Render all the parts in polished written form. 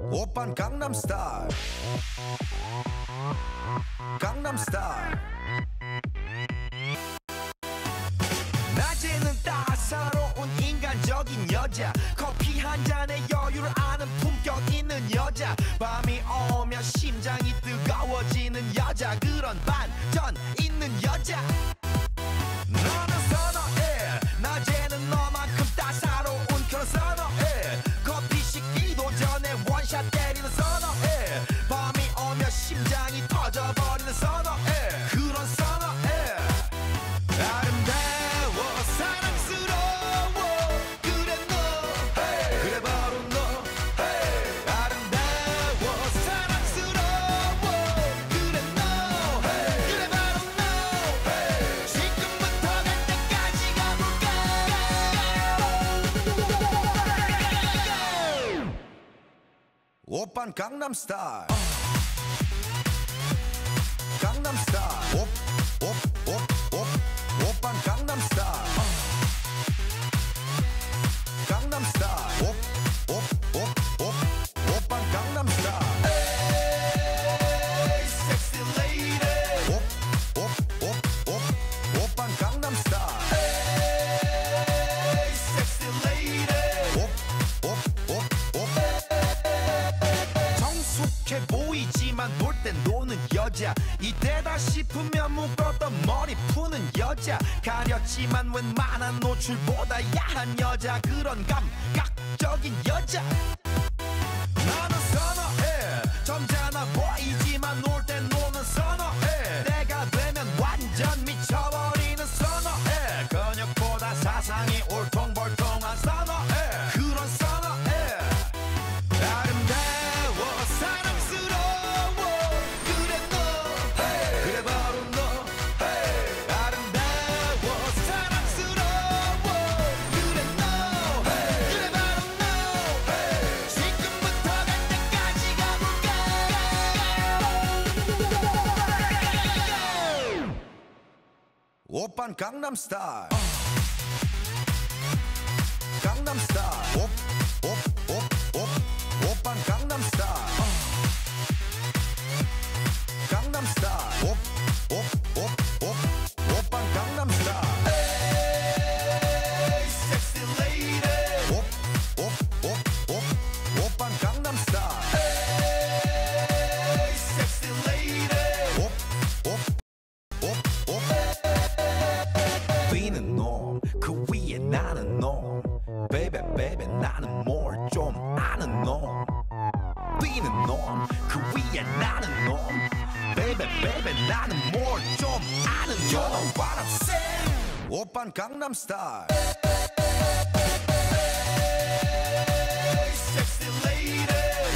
오빤 강남스타일 강남스타일 낮에는 따사로운 인간적인 여자 커피 한 잔에 여유를 아는 품격 있는 여자 밤이 오면 심장이 뜨거워지는 여자 그런 반전 있는 여자 너는 선어해 낮에는 너만큼 따사로운 그런 선어해 커피 식기도 전에 원샷 때리는 선어해 밤이 오면 심장이 터져버리는 선어해 그런 선어해 아름다워 사랑스러워 그래 너 hey. 그래 바로 너 hey. 아름다워 사랑스러워 그래 너 hey. 그래 바로 너 hey. 지금부터 갈 때까지 가볼까 오빤 강남스타일 강남스타일 오빤 강남스타일 강남스타일 오빤 강남스타일 에이 섹시 레이디 오빤 강남스타일 에이 섹시 레이디 성숙해 보이지만 놀 땐 노는 여자 이때다 싶으면 묶었던 머리 푸는 여자 가렸지만 웬만한 노출보다 야한 여자 그런 감각적인 여자 나는 선어해 점잖아 보이지만 놀 땐 노는 선어해 내가 되면 완전 미쳐버리는 선어해 근육보다 사상이 울퉁불퉁한 선어해 그런 선어해 아름다워 사랑스러워 그래 너 hey. 그래 바로 너 hey. 아름다워 사랑스러워 그래 너 hey. 그래 바로 너 hey. 지금부터 갈 때까지 가볼까 오빤 강남스타일 강남스타일 오빤 강남스타일 강남스타일 오빤 강남스타일 에이 섹시 레이디 오빤 강남스타일 에이 섹시 레이디 뛰는 놈 그 위에 나는 놈 베이베 베이베 나는 뭘 좀 아는 놈 뛰는 놈 그 위에 나는 놈 베이베 베이베 나는 뭘 좀 아는 놈 You know what I'm saying 오빤 강남스타일 에이 섹시 레이디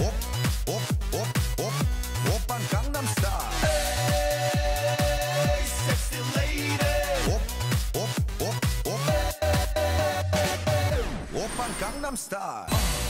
오빤 강남스타일 에이 섹시 레이디 오빤 강남스타일